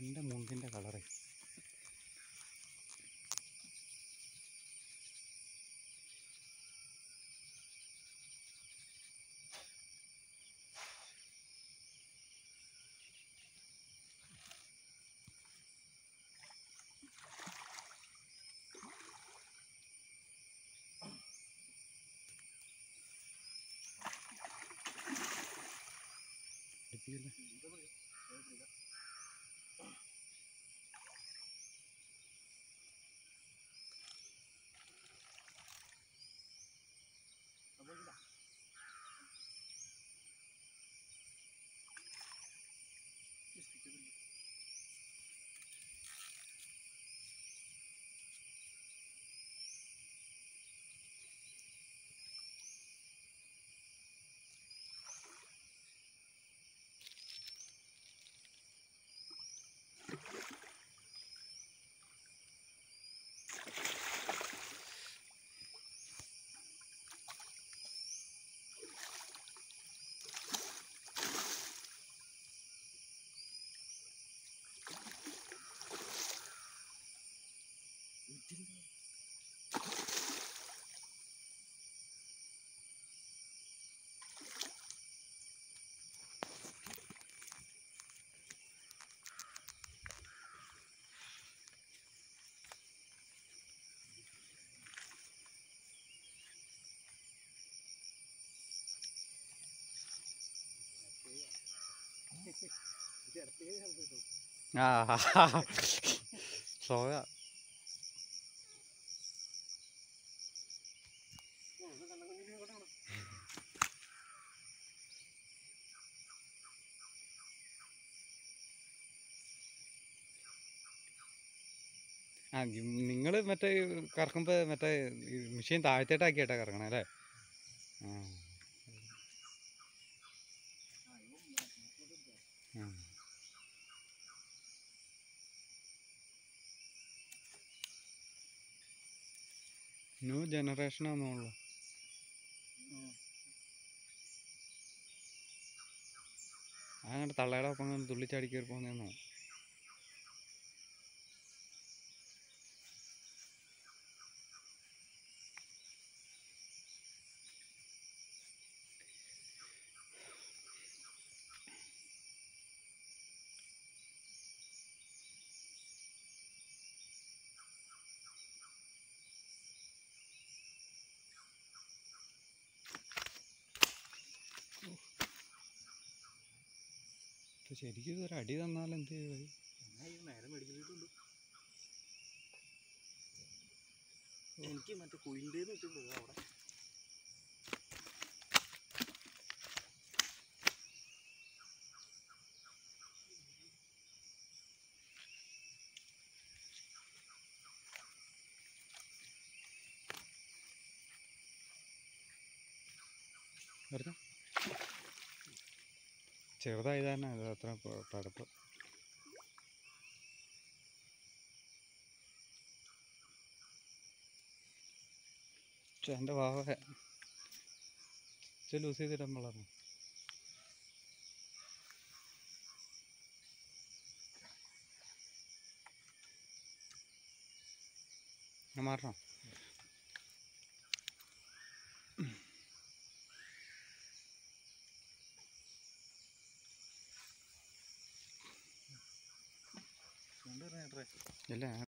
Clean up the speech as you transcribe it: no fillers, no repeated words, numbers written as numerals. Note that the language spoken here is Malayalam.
എൻ്റെ മുണ്ടിൻ്റെ കളറ് സോയ നിങ്ങൾ മറ്റേ കറക്കുമ്പോൾ മറ്റേ മെഷീൻ താഴത്തേട്ടാക്കിയിട്ടാണ് കറങ്ങണേ അല്ലേ? ന്യൂ ജനറേഷനാണെന്നുള്ളു. അങ്ങനെ തള്ളയുടെ ഒപ്പം തുള്ളിച്ചാടി കയറി പോകുന്നതെന്നോ? ശരിക്കും ഇതൊരു അടി തന്നാൽ എന്ത് ചെയ്യും? നേരെ മേടിച്ചിട്ടുണ്ട്. എനിക്ക് മറ്റേ കുയിലിൻ്റെന്ന് വെച്ചിട്ടുണ്ട് അവിടെ. ചെറുതായി തന്നെ അത് അത്ര പടപ്പ്. എൻ്റെ വാവ ലൂസ് ചെയ്തിടാൻ വളർന്നു. ഞാൻ മാറണോ? ഇല്ല.